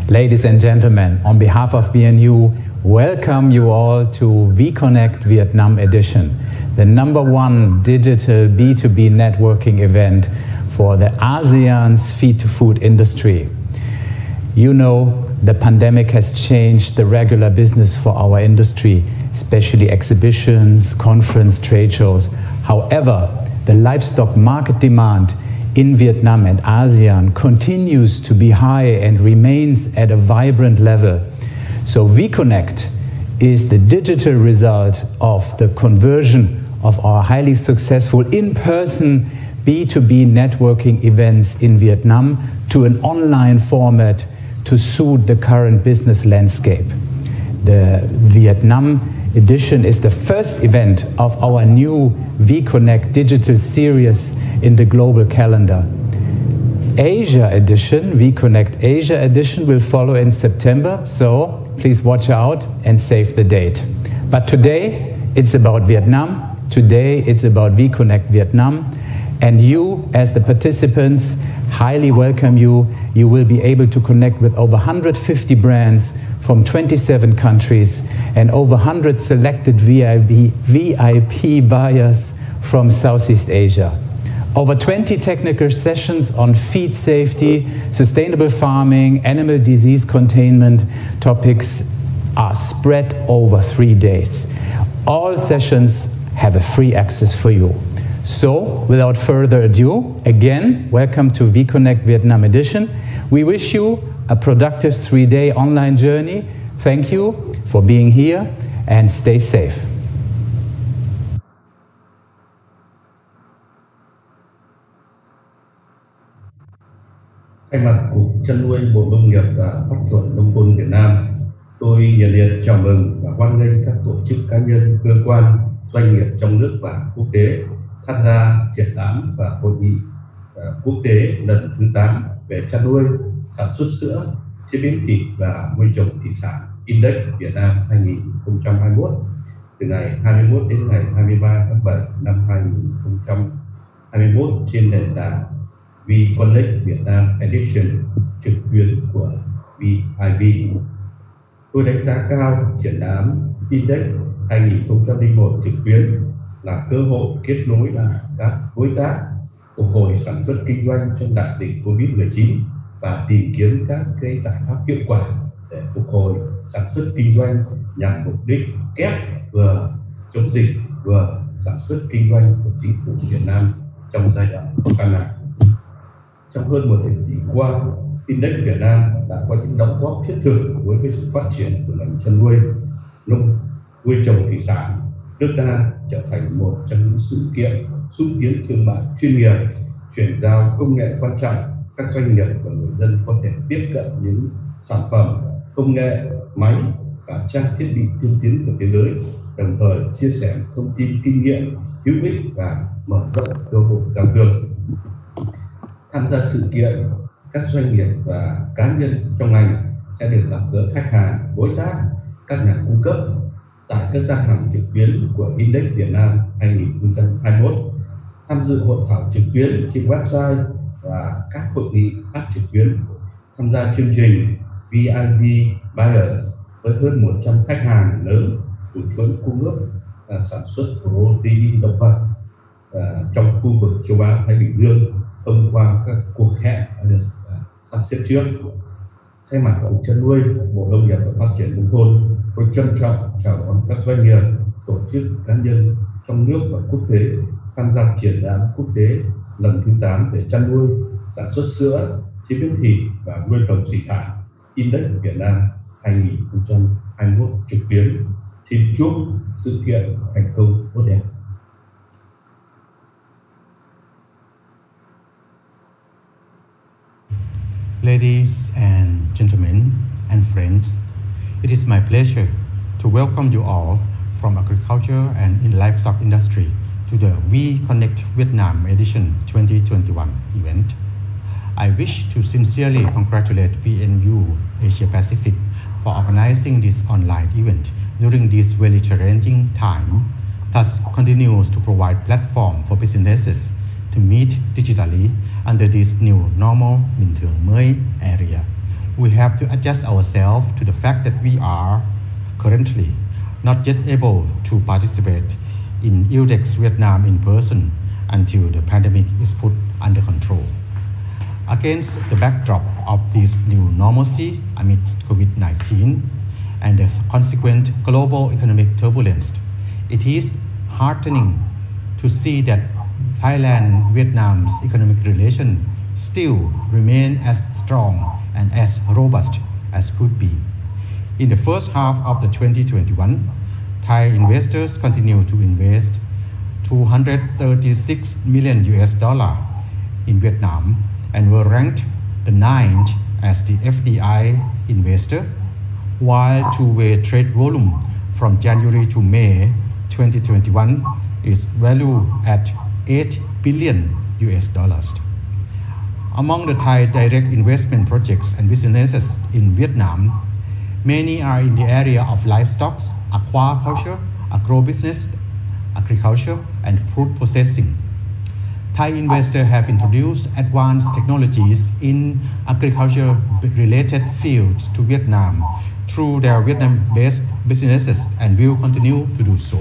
Ladies and gentlemen, on behalf of VNU, welcome you all to VConnect Vietnam Edition, the #1 digital B2B networking event for the ASEAN's feed-to-food industry. You know, the pandemic has changed the regular business for our industry, especially exhibitions, conference, trade shows. However, the livestock market demand in Vietnam and ASEAN continues to be high and remains at a vibrant level. So VConnect is the digital result of the conversion of our highly successful in-person B2B networking events in Vietnam to an online format to suit the current business landscape. The Vietnam edition is the first event of our new VConnect digital series in the global calendar. Asia edition, VConnect Asia edition, will follow in September, so please watch out and save the date. But today it's about Vietnam. Today it's about VConnect Vietnam, and you as the participants, highly welcome you. You will be able to connect with over 150 brands from 27 countries and over 100 selected VIP buyers from Southeast Asia. Over 20 technical sessions on feed safety, sustainable farming, animal disease containment topics are spread over 3 days. All sessions have a free access for you. So, without further ado, again, welcome to VConnect Vietnam Edition. We wish you a productive 3-day online journey. Thank you for being here and stay safe. Thay mặt Cục Chăn nuôi, Bộ Nông nghiệp và Phát triển Nông thôn Việt Nam, tôi nhiệt liệt chào mừng và hoan nghênh các tổ chức, cá nhân, cơ quan, doanh nghiệp trong nước và quốc tế tham gia triển lãm và hội nghị quốc tế lần thứ 8 về chăn nuôi, sản xuất sữa, chế biến thịt và nuôi trồng thủy sản Index Việt Nam 2021 từ ngày 21 đến ngày 23 tháng 7 năm 2021 trên nền tảng VConnect Vietnam Edition trực tuyến của VIB. Tôi đánh giá cao triển lãm Index 2001 trực tuyến là cơ hội kết nối lại các đối tác, phục hồi sản xuất kinh doanh trong đại dịch Covid-19 và tìm kiếm các cái giải pháp hiệu quả để phục hồi sản xuất kinh doanh nhằm mục đích kép vừa chống dịch vừa sản xuất kinh doanh của chính phủ Việt Nam trong giai đoạn khó khăn này. Trong hơn một thập kỷ qua, Index Việt Nam đã có những đóng góp thiết thực đối với sự phát triển của ngành chăn nuôi, nuôi trồng thủy sản. Nước ta trở thành một trong những sự kiện xúc tiến thương mại chuyên nghiệp, chuyển giao công nghệ quan trọng. Các doanh nghiệp và người dân có thể tiếp cận những sản phẩm, công nghệ, máy và trang thiết bị tiên tiến của thế giới, đồng thời chia sẻ thông tin kinh nghiệm hữu ích và mở rộng cơ hội giao thương. Tham gia sự kiện, các doanh nghiệp và cá nhân trong ngành sẽ được gặp gỡ khách hàng, đối tác, các nhà cung cấp tại các gian hàng trực tuyến của Index Việt Nam 2021, tham dự hội thảo trực tuyến trên website và các hội nghị khác trực tuyến, tham gia chương trình VIP Buyers với hơn 100 khách hàng lớn từ chuỗi cung cấp sản xuất protein động vật trong khu vực châu Á Thái Bình Dương thông qua các cuộc hẹn đã được sắp xếp trước. Thay mặt Cục Chăn nuôi, Bộ Nông nghiệp và Phát triển Nông thôn, tôi trân trọng chào đón các doanh nghiệp, tổ chức, cá nhân trong nước và quốc tế tham gia triển lãm quốc tế lần thứ 8 về chăn nuôi, sản xuất sữa, chế biến thịt và nuôi trồng thủy sản Index Việt Nam 2021 trực tuyến. Xin chúc sự kiện thành công tốt đẹp. Ladies and gentlemen and friends, it is my pleasure to welcome you all from agriculture and in livestock industry to the VConnect Vietnam Edition 2021 event. I wish to sincerely congratulate VNU Asia Pacific for organizing this online event during this very challenging time, plus continues to provide platform for businesses to meet digitally under this new normal bình thường mới area. we have to adjust ourselves to the fact that we are currently not yet able to participate in ILDEX Vietnam in person until the pandemic is put under control. Against the backdrop of this new normalcy amidst COVID-19 and the consequent global economic turbulence, it is heartening to see that Thailand-Vietnam's economic relations still remain as strong and as robust as could be. In the first half of the 2021, Thai investors continue to invest $236 million in Vietnam and were ranked the 9th as the FDI investor, while two-way trade volume from January to May 2021 is valued at $8 billion. Among the Thai direct investment projects and businesses in Vietnam, many are in the area of livestock, aquaculture, agrobusiness, agriculture, and fruit processing. Thai investors have introduced advanced technologies in agriculture-related fields to Vietnam through their Vietnam-based businesses and will continue to do so.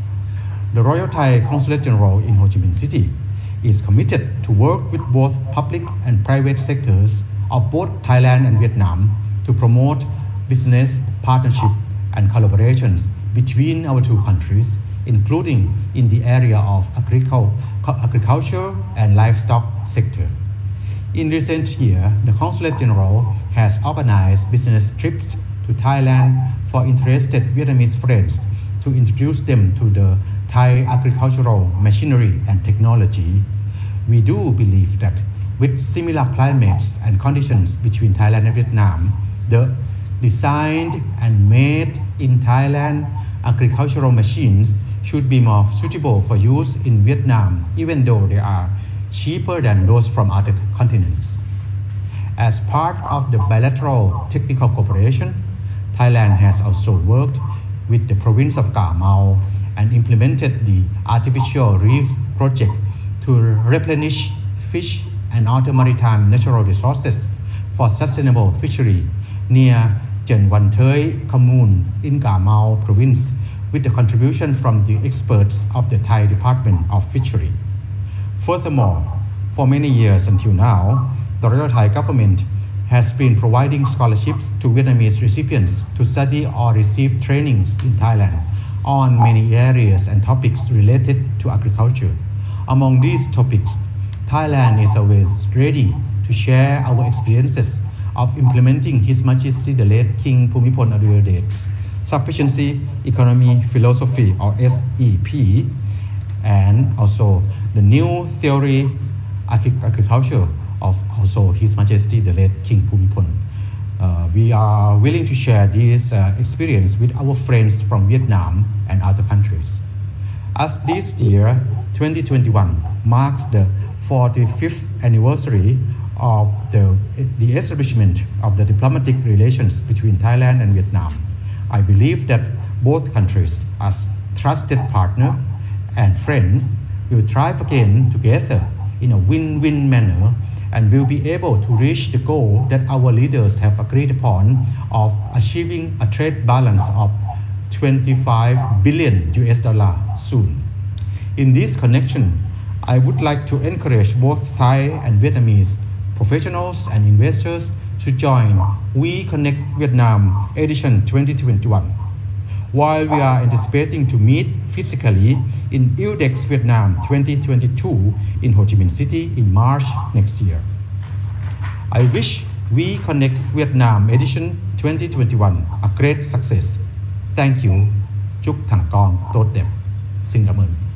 The Royal Thai Consulate General in Ho Chi Minh City is committed to work with both public and private sectors of both Thailand and Vietnam to promote business partnership and collaborations between our two countries, including in the area of agriculture and livestock sector. In recent years, the Consulate General has organized business trips to Thailand for interested Vietnamese friends to introduce them to the Thai agricultural machinery and technology. We do believe that with similar climates and conditions between Thailand and Vietnam, the designed and made in Thailand agricultural machines should be more suitable for use in Vietnam, even though they are cheaper than those from other continents. As part of the bilateral technical cooperation, Thailand has also worked with the province of Cà Mau and implemented the artificial reefs project to replenish fish and other maritime natural resources for sustainable fishery near Chen Van Thới commune in Cà Mau province, with the contribution from the experts of the Thai Department of Fishery. Furthermore, for many years until now, the Royal Thai government has been providing scholarships to Vietnamese recipients to study or receive trainings in Thailand on many areas and topics related to agriculture. Among these topics, Thailand is always ready to share our experiences of implementing His Majesty the late King Bhumibol Adulyadej's Sufficiency Economy Philosophy, or SEP, and also the new theory agriculture of also His Majesty the late King Bhumibol. We are willing to share this experience with our friends from Vietnam and other countries. As this year, 2021, marks the 45th anniversary of the establishment of the diplomatic relations between Thailand and Vietnam, I believe that both countries, as trusted partner and friends, will thrive again together in a win-win manner and will be able to reach the goal that our leaders have agreed upon of achieving a trade balance of $25 billion soon. In this connection, I would like to encourage both Thai and Vietnamese professionals and investors to join We Connect Vietnam Edition 2021. While we are anticipating to meet physically in ILDEX Vietnam 2022 in Ho Chi Minh City in March next year, I wish We Connect Vietnam Edition 2021 a great success. Thank you. Chúc thành công tốt đẹp. Xin cảm ơn.